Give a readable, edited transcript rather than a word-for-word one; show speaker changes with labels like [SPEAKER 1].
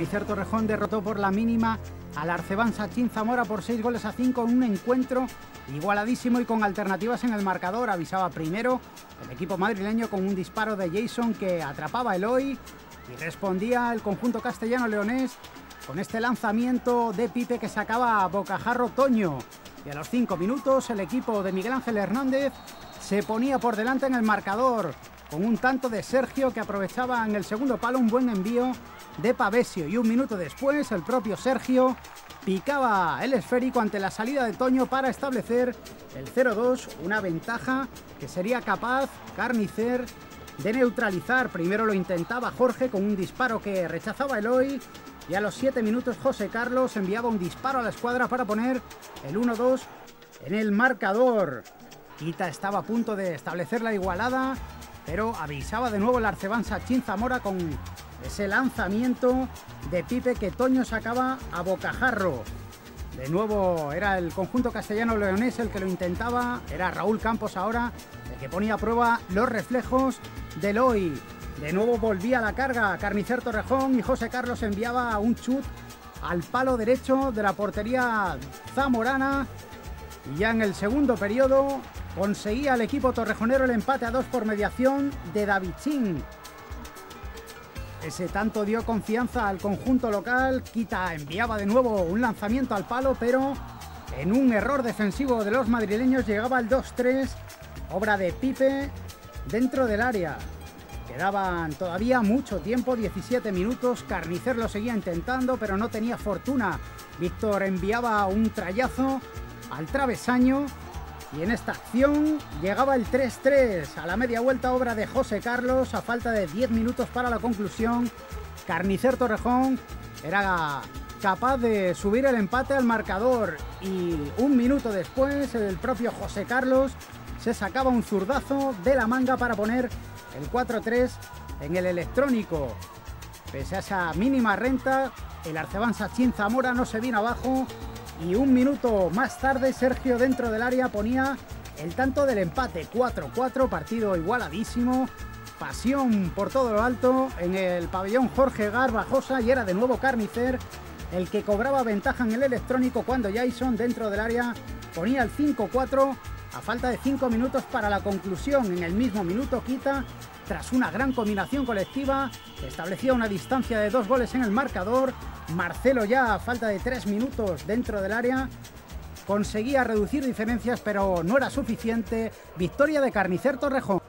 [SPEAKER 1] Carnicer Torrejón derrotó por la mínima al Arcebán Sachín Zamora por 6-5 en un encuentro igualadísimo y con alternativas en el marcador. Avisaba primero el equipo madrileño con un disparo de Jason que atrapaba a Eloy y respondía el conjunto castellano-leonés con este lanzamiento de Pipe que sacaba a bocajarro Toño. Y a los 5 minutos el equipo de Miguel Ángel Hernández se ponía por delante en el marcador con un tanto de Sergio que aprovechaba en el segundo palo un buen envío de Pavesio, y un minuto después el propio Sergio picaba el esférico ante la salida de Toño para establecer el 0-2, una ventaja que sería capaz Carnicer de neutralizar. Primero lo intentaba Jorge con un disparo que rechazaba Eloy, y a los 7 minutos José Carlos enviaba un disparo a la escuadra para poner el 1-2 en el marcador. Quita estaba a punto de establecer la igualada, pero avisaba de nuevo el Arcebán Sachín Zamora con ese lanzamiento de Pipe que Toño sacaba a bocajarro. De nuevo era el conjunto castellano-leonés el que lo intentaba, era Raúl Campos ahora el que ponía a prueba los reflejos de Eloy. De nuevo volvía a la carga Carnicer Torrejón y José Carlos enviaba un chut al palo derecho de la portería zamorana. Y ya en el segundo periodo conseguía el equipo torrejonero el empate a 2 por mediación de Davidchin. Ese tanto dio confianza al conjunto local. Quita enviaba de nuevo un lanzamiento al palo, pero en un error defensivo de los madrileños llegaba el 2-3, obra de Pipe dentro del área. Quedaban todavía mucho tiempo, 17 minutos, Carnicer lo seguía intentando, pero no tenía fortuna. Víctor enviaba un trayazo al travesaño y en esta acción llegaba el 3-3 a la media vuelta, obra de José Carlos, a falta de 10 minutos para la conclusión. Carnicer Torrejón era capaz de subir el empate al marcador y un minuto después el propio José Carlos se sacaba un zurdazo de la manga para poner el 4-3 en el electrónico. Pese a esa mínima renta, el Arcebán Sachín Zamora no se vino abajo y un minuto más tarde Sergio dentro del área ponía el tanto del empate. 4-4, partido igualadísimo, pasión por todo lo alto en el pabellón Jorge Garbajosa, y era de nuevo Carnicer el que cobraba ventaja en el electrónico cuando Jason dentro del área ponía el 5-4 a falta de 5 minutos para la conclusión. En el mismo minuto Quita, tras una gran combinación colectiva, establecía una distancia de 2 goles en el marcador. Marcelo ya a falta de 3 minutos dentro del área conseguía reducir diferencias, pero no era suficiente. Victoria de Carnicer Torrejón.